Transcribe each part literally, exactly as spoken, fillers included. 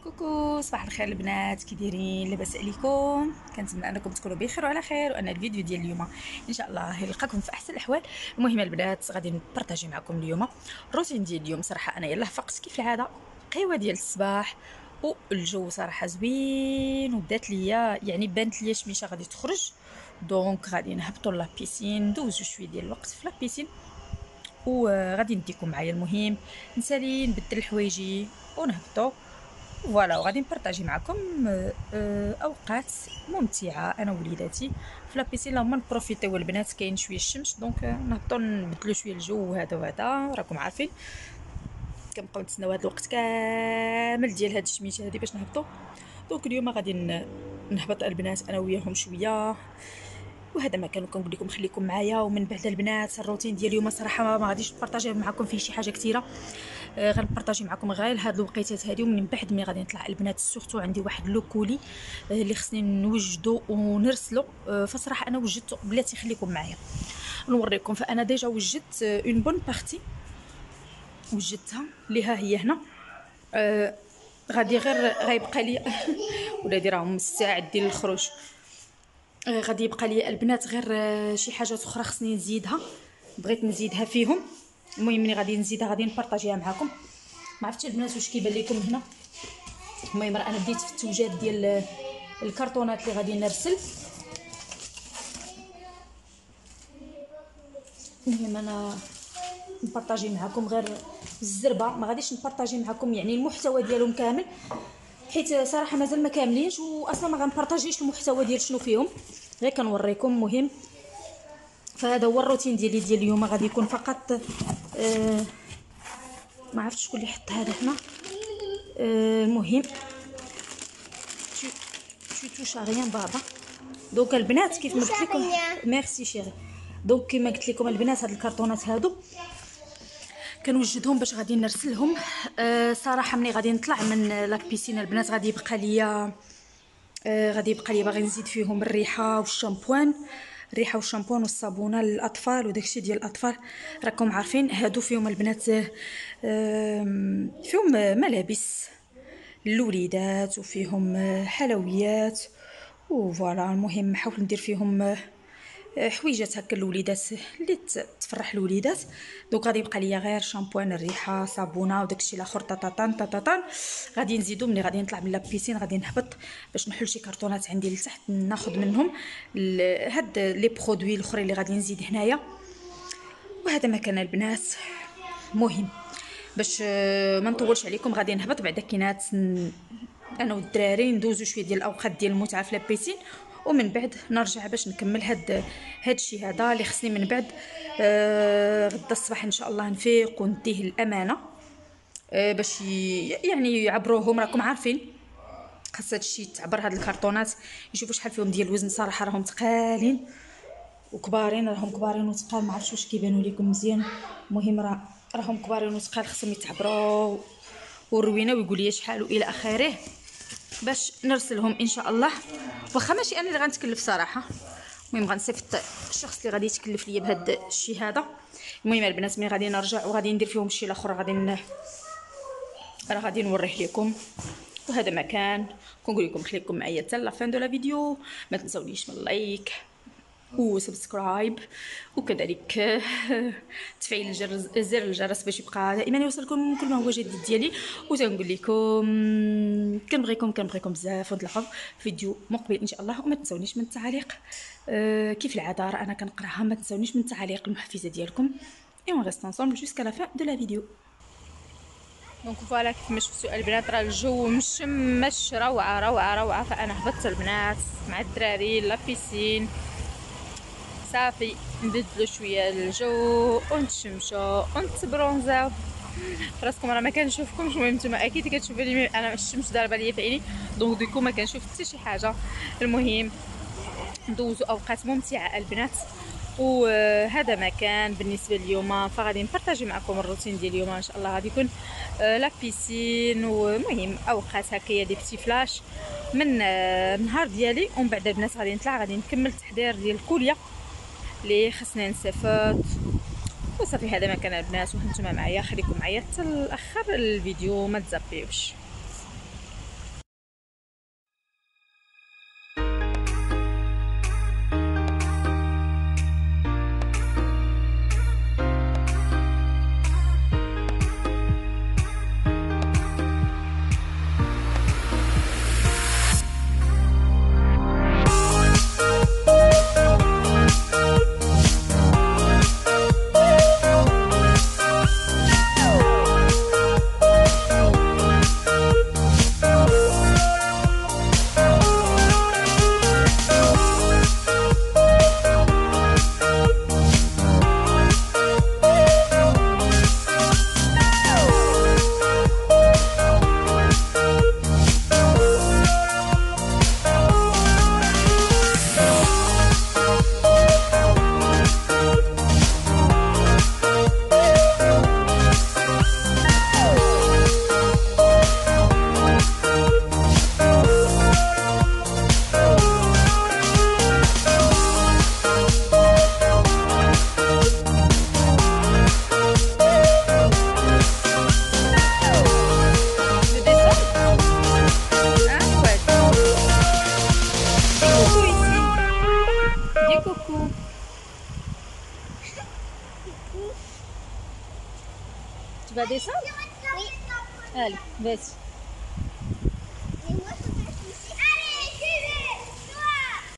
كوكو، صباح الخير البنات، كي دايرين؟ لاباس عليكم؟ كنتمنى انكم تكونوا بخير وعلى خير، وان الفيديو ديال اليوم ان شاء الله يلقاكم في احسن الاحوال. المهم البنات، غادي نبارطاجي معكم اليوم الروتين ديال اليوم. صراحه انا يلاه فقت كيف العاده، قهوه ديال الصباح، والجو صراحه زوين، وبدات ليا يعني بانت ليا شميشه غادي تخرج. دونك غادي نهبطوا لابيسين، ندوزو شويه ديال الوقت في لابيسين، وغادي نديكم معايا. المهم نسالي نبدل حوايجي ونهبطوا فوالا، وغادي نبارطاجي معكم آه، آه، اوقات ممتعه انا ووليداتي في لابيسين. اللهم نبروفيتيو البنات، كاين شويه الشمس، دونك آه، نهبطوا نبدلوا شويه الجو، وهذا وهذا راكم عارفين. كنبقاو نتسناو هذا الوقت كامل ديال هاد الشميشه هادي باش نهبطوا. دونك اليوم غادي ن- نهبط البنات انا وياهم شويه، وهذا ما كان كنقول لكم خليكم معايا. ومن بعد البنات الروتين ديال اليوم صراحه ما غاديش نبارطاجي معكم فيه شي حاجه كثيره، آه غنبارطاجي معكم غير هاد الوقيتات هادي. ومن بعد ملي غادي نطلع البنات سورتو عندي واحد لو كولي آه اللي خصني نوجدو ونرسلو. آه فصراحه انا وجدت بلاتي، خليكم معايا نوريكم. فانا ديجا وجدت اون بون بارتي، وجدتها اللي ها هي هنا. آه غادي غير غيبقى لي ولادي راهم مستعدين للخروج. آه، غادي يبقى لي البنات غير آه، شي حاجات اخرى خصني نزيدها، بغيت نزيدها فيهم. المهم ملي غادي نزيدها غادي نبارطاجيها معكم. ما عرفتش البنات واش كيبان لكم هنا. المهم راه انا بديت في التوجات ديال آه، الكرتونات اللي غادي نرسل. المهم انا نبارطاجي معكم غير الزربه، ما غاديش نبارطاجي معكم يعني المحتوى ديالهم كامل، حيت صراحه مازال ما كاملينش، واصلا ما غنبارطاجيش المحتوى ديال شنو فيهم، غير كنوريكم. مهم فهذا هو الروتين ديالي ديال اليوم، غادي يكون فقط آه ما عرفتش شكون اللي حط هذا هنا. آه المهم tu tu touches à rien بابا. دونك البنات كيف ما قلت لكم، ميرسي شيري. دونك كيما قلت لكم البنات، هاد الكرتونات هادو كنوجدهم باش غادي نرسلهم. أه صراحه ملي غادي نطلع من لابيسين البنات غادي يبقى ليا أه غادي يبقى لي باغي نزيد فيهم الريحه والشامبوان، الريحه والشامبوان والصابونه للاطفال وداكشي ديال الاطفال. راكم عارفين هادو فيهم البنات أه فيهم ملابس الوليدات، وفيهم آه، حلويات وفوالا. المهم نحاول ندير فيهم آه، حويجات هكا الوليدات اللي ت- تفرح الوليدات. دونك غادي يبقى ليا غير شامبوان، الريحه، صابونه وداكشي الاخر طاطاطان طاطاطان. غادي نزيدو ملي غادي نطلع من لابيسين، غادي نهبط باش نحل شي كرتونات عندي لتحت، ناخذ منهم ال- هاد لي برودوي الاخرين اللي غادي نزيد هنايا. وهذا ما كان البنات. مهم باش آه، ما نطولش عليكم، غادي نهبط بعدا كينات انا والدراري ندوزو شويه ديال الاوقات ديال المتعه في لابيسين، ومن بعد نرجع باش نكمل هاد هاد الشيء هذا اللي خصني من بعد. آه غدا الصباح ان شاء الله نفيق ونديه الامانه، آه باش ي- يعني يعبروهم. راكم عارفين خاص هاد الشيء تعبر، هاد الكرتونات يشوفوا شحال فيهم ديال الوزن. صراحه راهم ثقالين وكبارين، راهم كبارين وثقال، ما عرفتش واش كيبانوا لكم مزيان. المهم راه راهم كبارين وثقال، خصهم يتعبروا والروينه ويقول لي شحال والى اخره باش نرسلهم ان شاء الله. واخا ماشي انا اللي غنتكلف صراحه، المهم غنصيفط الشخص اللي غادي يتكلف ليا بهذا الشيء هذا. المهم البنات ملي غادي نرجع وغادي ندير فيهم الشيء الاخر، غادي ن... راه غادي نوريه لكم. وهذا ما كان كنقول لكم خليكم معايا حتى لا فين دو لا فيديو. ما تنسونيش من لايك وسبسكرايب، وكذلك آه، تفعيل الجرس، زر الجرس باش يبقى دائما يوصلكم كل ما هو جديد ديالي. وتنقول لكم كنبغيكم كنبغيكم بزاف، ونتلاقاو في فيديو مقبل ان شاء الله. وما تنسونيش من التعاليق، آه، كيف العاده راه انا كنقراها، ما تنسونيش من التعاليق المحفزه ديالكم. اي اون ريست انصومبل جوسكا لا فين دو لا فيديو. دونك فوالا كيف ما شفتوا البنات، راه الجو مشمش روعه روعه روعه. فانا هبطت البنات مع الدراري لابيسين، صافي نبدلو شويه الجو ونتشمشو ونتبرونزاو. راسكم راه ما كنشوفكمش، المهم نتوما اكيد كتشوفوا لي، انا الشمس ضاربه ليا في عيني، دونك ديكو ما كنشوف حتى شي حاجه. المهم ندوزو اوقات ممتعه البنات. وهذا ما كان بالنسبه اليوم، فغادي نبارطاجي معكم الروتين ديال اليوم ان شاء الله. غادي يكون آه، لا بيسين، ومهم اوقات هكايا دي بتي فلاش من آه، النهار ديالي. ومن بعد البنات غادي نطلع غادي نكمل التحضير ديال الكوليه اللي خصنا نصيفط. وصافي هذا ما كان البنات، وانتم معايا خليكم معايا حتى الاخر الفيديو، ما تزابيوش. vas descendre? Oui. Allez, vas-y. Mais moi, je peux faire ici. Allez, suivez, toi.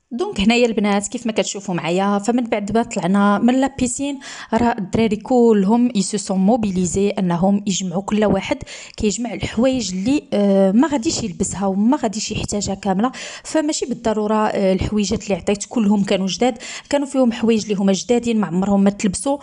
دونك هنايا البنات كيف ما كتشوفوا معايا، فمن بعد ما طلعنا من لابيسين راه الدراري كلهم يسو سون موبيليزي انهم يجمعوا كل واحد كيجمع الحوايج اللي آه ما غاديش يلبسها وما غاديش يحتاجها كامله. فماشي بالضروره آه الحويجات اللي عطيت كلهم كانوا جداد، كانوا فيهم حوايج اللي هما جدادين ما عمرهم ما تلبسوا،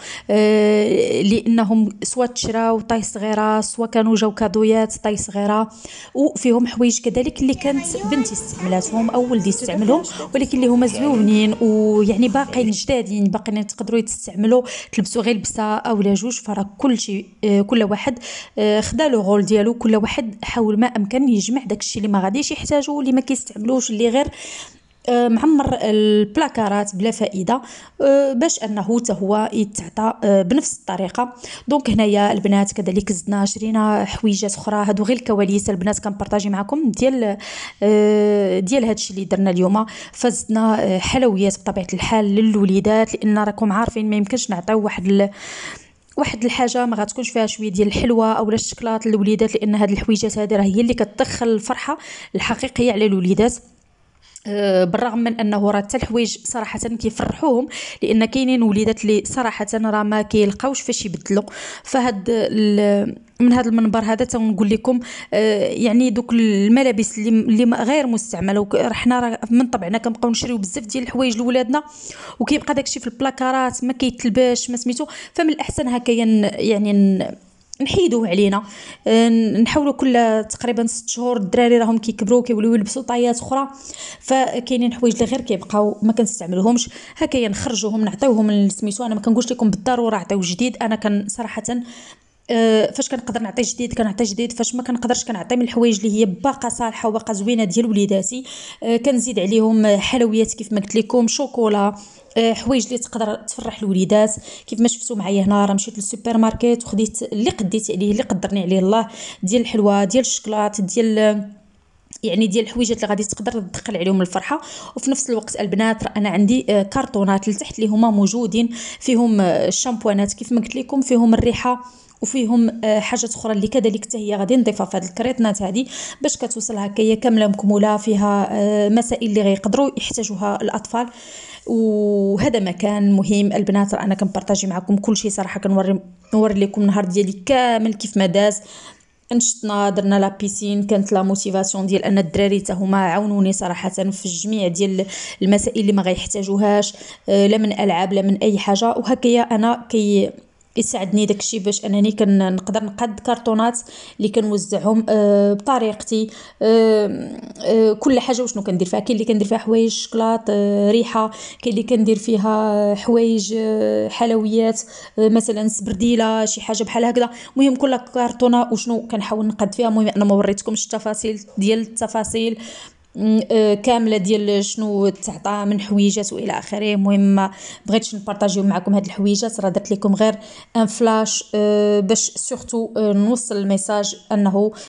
آه لانهم سوا تشراو طاي صغيره سوا كانوا جاو كادويات طاي صغيره، وفيهم حوايج كذلك اللي كانت بنتي استعملاتهم او ولدي استعملهم ولكن اللي هما زوينين ويعني باقيين جدادين باقيين تقدروا تستعملوا تلبسوا غير لبسه او لا جوج. فراه كل شيء آه كل واحد آه خدا لو رول ديالو، كل واحد حاول ما امكن يجمع داكشي اللي ما غاديش يحتاجو اللي ما كيستعملوش اللي غير آه معمر البلاكارات بلا فائده، آه باش انه حتى هو يتعطى آه بنفس الطريقه. دونك هنايا البنات كذلك زدنا شرينا حويجات اخرى، هادو غير الكواليس البنات كنبارطاجي معكم ديال آه ديال هادشي اللي درنا اليوم. فزدنا آه حلويات بطبيعه الحال للوليدات، لان راكم عارفين ما يمكنش نعطيو واحد ال واحد الحاجه ما غتكونش فيها شويه ديال الحلوه اولا الشكلاط للوليدات، لان هاد الحويجات هذه راه هي اللي كتدخل الفرحه الحقيقيه على الوليدات. أه بالرغم من انه راه حتى الحوايج صراحه كيفرحوهم، لان كاينين وليدات اللي صراحه راه ما كيلقاوش فاش يبدلوا. فهاد من هذا المنبر هذا تنقول لكم أه يعني دوك الملابس اللي اللي غير مستعمله، حنا راه من طبعنا كنبقاو نشريو بزاف ديال الحوايج لولادنا وكيبقى داكشي في البلاكارات ما كيتلباش ما سميتو، فمن الاحسن هكايا يعني نحيدوه علينا. نحاولوا كل تقريبا ست شهور الدراري راهم كيكبروا كيوليو يلبسوا طايات اخرى، فكاينين حوايج اللي غير كيبقاو ما كنستعملوهمش هكايا نخرجوهم نعطيوهم سميتو. انا ما كنقولش لكم بالضروره عطيو جديد، انا كان صراحه أه فاش كنقدر نعطي جديد كنعطي جديد، فاش ما كنقدرش كنعطي من الحوايج اللي هي باقا صالحه وباقا زوينه ديال وليداتي. أه كنزيد عليهم حلويات كيف ما قلت لكم شوكولا، أه حوايج اللي تقدر تفرح الوليدات. كيف ما شفتوا معايا هنا راه مشيت للسوبر ماركت وخديت اللي قديت عليه اللي قدرني عليه الله، ديال الحلوى ديال الشكلاط ديال يعني ديال الحويجات اللي غادي تقدر تدخل عليهم الفرحه. وفي نفس الوقت البنات انا عندي كرتونات لتحت اللي هما موجودين فيهم الشامبوانات كيف ما قلت لكم، فيهم الريحه وفيهم حاجات اخرى اللي كذلك حتى هي غادي نضيفها في هذه الكريطنات هذه باش كتوصل هكايا كامله مكموله فيها مسائل اللي غيقدروا يحتاجوها الاطفال. وهذا مكان مهم البنات، انا كنبارطاجي معكم كل شيء صراحه، كنوري نوري لكم النهار ديالي كامل كيف ما داز. نشطنا درنا لا بيسين، كانت لا موتيفاسيون ديال ان الدراري حتى هما عاونوني صراحه في الجميع ديال المسائل اللي ما غيحتاجوهاش لا من العاب لا من اي حاجه. وهكايا انا كي يساعدني داكشي باش انني كنقدر نقاد كرتونات اللي كنوزعهم أه بطريقتي. أه أه كل حاجه وشنو كندير فيها، كاين اللي كندير فيها حوايج شكلاط أه ريحه، كاين اللي كندير فيها حوايج أه حلويات أه مثلا سبرديله شي حاجه بحال هكذا. المهم كل كرتونه وشنو كنحاول نقاد فيها. المهم انا ما وريتكمش التفاصيل ديال التفاصيل كامله ديال شنو تعطى من حويجات والى اخره. المهم ما بغيتش نبارطاجيو معكم هاد الحويجات، راه درت لكم غير ان فلاش باش سورتو نوصل الميساج انه